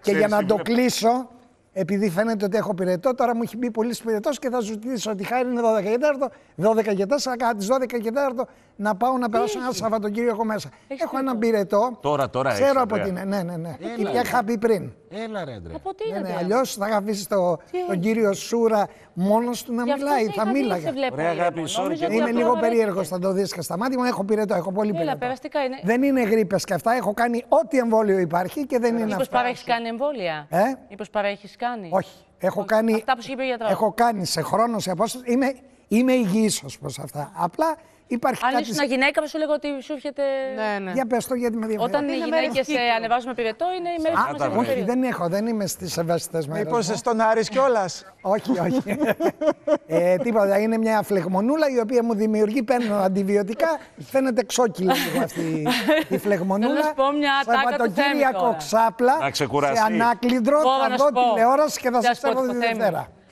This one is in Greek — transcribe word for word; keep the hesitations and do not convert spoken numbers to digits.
Και για να το κλείσω, επειδή φαίνεται ότι έχω πυρετό, τώρα μου έχει μπει πολύ πυρετός και θα σου ζητήσω ότι χάρη είναι δώδεκα και τέταρτο, δώδεκα και τέσσερα, κατά τις δώδεκα και τέταρτο να πάω να περάσω ένα Σαββατοκύριακο μέσα. Έχεις έχω πυρετό. έναν πυρετό. Τώρα, τώρα ξέρω έχεις, από Ανδρέα. την. Ναι, ναι, ναι. Έλα, Και είχα πει πριν. Έλα ρε Αντρέα. Από τι Ναι, ναι, είναι. αλλιώς θα αφήσει το, τον κύριο Σούρα μόνος του να Γι' αυτό μιλάει. σε Θα είχα δει, μίλαγα. σε βλέπω Ωραία, αγάπη, ήρεμο. sorry, Νόμιζα και ότι Είμαι απλά λίγο βαρέθηκες. περίεργο, θα το δεις και στα μάτια μου. Έχω πυρετό, έχω πολύ Έλα, πυρετό. περαστικά είναι. Δεν είναι γρίπες και αυτά. Έχω κάνει ό,τι εμβόλιο υπάρχει και δεν είναι Μήπως αυτά. παρέχεις κάνει εμβόλια. Ε? Μήπως παρέχεις κάνει. Όχι. Έχω κάνει, Αυτά που σου είπε ο γιατρός. έχω κάνει σε χρόνο, σε απόσταση. Είμαι, είμαι υγιής ως προς αυτά. Απλά υπάρχει Αν κάτι. ήσουν γυναίκα, θα σου λέγω ότι σου έρχεται. Ναι, ναι. Για πες το γιατί με διαφέρει. Όταν οι γυναίκες ε, ανεβάζουν πυρετό, είναι η μέρη Άτα, που βρε. Όχι, δεν έχω, δεν είμαι στις ευαίσθητες μέρες. Μήπως μου. στον Άρης κιόλας. Όχι, όχι. ε, τίποτα. Είναι μια φλεγμονούλα η οποία μου δημιουργεί, παίρνω αντιβιωτικά. Φαίνεται ξόκυλη λίγο αυτή η φλεγμονούλα. Θέλω να σου πω μια ατάκα του Θέμη Σαββατοκύριακο τώρα. ξάπλα Να ξεκουραστεί. σε ανάκλυντρο. Πω, Θα να δω σου πω. τηλεόραση και θα Να σας σου πω φέρω το τη Θέμη. Δευτέρα.